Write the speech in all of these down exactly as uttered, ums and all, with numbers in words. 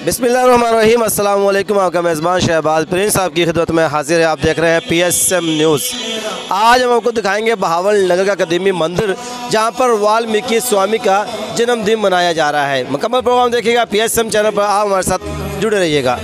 बिस्मिल्लाहिर्रहमानिर्रहीम, अस्सलाम वालेकुम। आपका मेज़बान शहबाज प्रिंस साहब की खिदमत में हाजिर है। आप देख रहे हैं पी एस एम न्यूज़। आज हम आपको दिखाएंगे बहावल नगर का कदीमी मंदिर, जहां पर वाल्मीकि स्वामी का जन्मदिन मनाया जा रहा है। मुकम्मल प्रोग्राम देखिएगा पी एस एम चैनल पर। आप हमारे साथ जुड़े रहिएगा।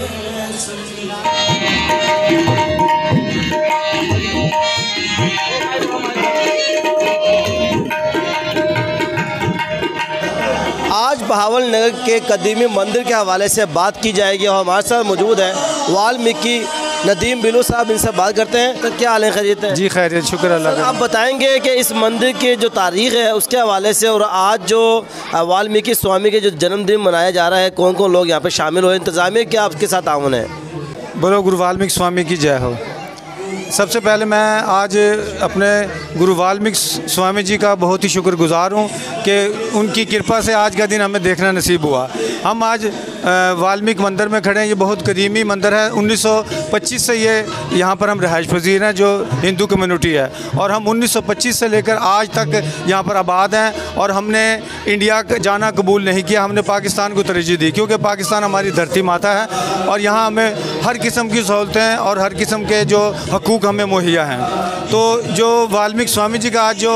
आज बहावल नगर के कदीमी मंदिर के हवाले से बात की जाएगी और हमारे साथ मौजूद है वाल्मीकि नदीम बिलू साहब। इनसे बात करते हैं। तो क्या हाल है, खैरियत है? जी खैरियत, शुक्र अल्लाह का। आप बताएंगे कि इस मंदिर की जो तारीख़ है उसके हवाले से, और आज जो वाल्मीकि स्वामी के जो जन्मदिन मनाया जा रहा है, कौन कौन लोग यहाँ पे शामिल हुए, इंतज़ामिया क्या आपके साथ ताउन है? बोलो गुरु वाल्मीकि स्वामी की जय हो। सबसे पहले मैं आज अपने गुरु वाल्मीकि स्वामी जी का बहुत ही शुक्रगुजार हूँ कि उनकी कृपा से आज का दिन हमें देखना नसीब हुआ। हम आज वाल्मीकि मंदिर में खड़े हैं। ये बहुत कदीमी मंदिर है। उन्नीस सौ पच्चीस से ये यहाँ पर हम रिहाइश पजीर हैं, जो हिंदू कम्युनिटी है, और हम उन्नीस सौ पच्चीस से लेकर आज तक यहाँ पर आबाद हैं। और हमने इंडिया जाना कबूल नहीं किया, हमने पाकिस्तान को तरजीह दी, क्योंकि पाकिस्तान हमारी धरती माता है और यहाँ हमें हर किस्म की सहूलतें और हर किस्म के जो हकूक़ हमें मुहैया हैं। तो जो वाल्मीकि स्वामी जी का आज जो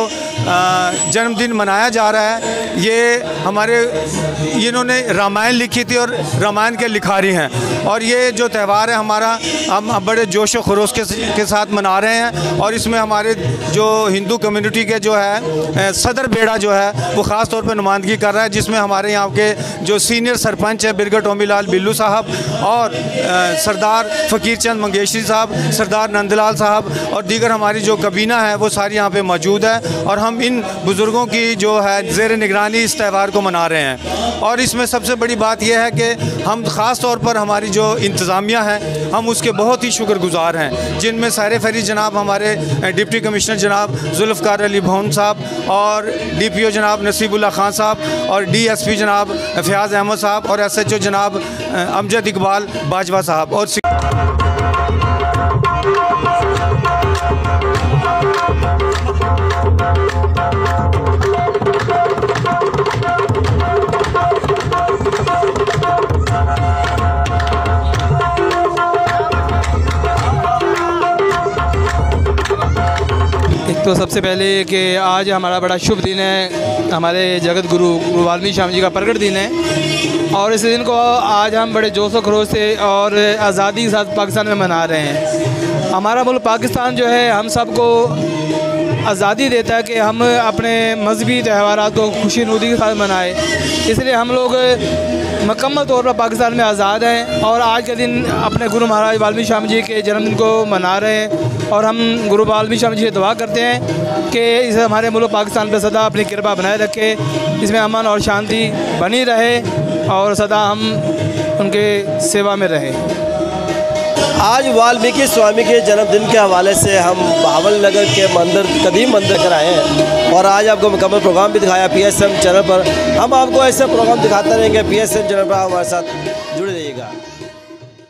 जन्मदिन मनाया जा रहा है, ये हमारे इन्होंने रामायण लिखी थी और रामायण के लिखारी हैं। और ये जो त्यौहार है हमारा, हम बड़े जोश व खरोश के, के साथ मना रहे हैं। और इसमें हमारे जो हिंदू कम्युनिटी के जो है सदर बेड़ा जो है वो ख़ास तौर पर नुमाइंदगी कर रहा है, जिसमें हमारे यहाँ के जो सीनियर सरपंच है बिरगट टोमीलाल बिल्लू साहब, और सरदार फ़कीर चंद मंगेशरी साहब, सरदार नंदलाल साहब और दीगर हमारी जो कबीना है वो सारी यहाँ पे मौजूद है। और हम इन बुज़ुर्गों की जो है ज़ेर निगरानी इस त्यौहार को मना रहे हैं। और इसमें सबसे बड़ी बात यह है कि हम ख़ास तौर पर हमारी जो इंतज़ामिया है हम उसके बहुत ही शुक्रगुजार हैं, जिनमें सारे फरी जनाब हमारे डिप्टी कमिश्नर जनाब जुल्फ़कार अली भवन साहब, और डी पी ओ जनाब नसीबुल्लाह खान साहब, और डी एस पी जनाब फ़याज़ अहमद साहब, और एस एच ओ जनाब अमजद इकबाल बाजवा साहब। और तो सबसे पहले कि आज हमारा बड़ा शुभ दिन है, हमारे जगत गुरु गुरु वाल्मीकि स्वामी जी का प्रकट दिन है। और इस दिन को आज हम बड़े जोश व खरोश से और आज़ादी के साथ पाकिस्तान में मना रहे हैं। हमारा मुल्क पाकिस्तान जो है हम सबको आज़ादी देता है कि हम अपने मजहबी त्यौहार को खुशी नूदी के साथ मनाएं। इसलिए हम लोग मुकम्मल तौर पर पाकिस्तान में आज़ाद हैं और आज के दिन अपने गुरु महाराज वाल्मीकि स्वामी जी के जन्मदिन को मना रहे हैं। और हम गुरु वाल्मीकि स्वामी जी से दुआ करते हैं कि इसे हमारे मुल्क पाकिस्तान पर सदा अपनी कृपा बनाए रखे, इसमें अमन और शांति बनी रहे और सदा हम उनके सेवा में रहें। आज वाल्मीकि स्वामी के जन्मदिन के हवाले से हम बहावल नगर के मंदिर कदीम मंदिर कर आए हैं और आज आपको मुकम्मल प्रोग्राम भी दिखाया पी एस एम चैनल पर। हम आपको ऐसे प्रोग्राम दिखाते रहेंगे पी एस एम चैनल पर। हमारे साथ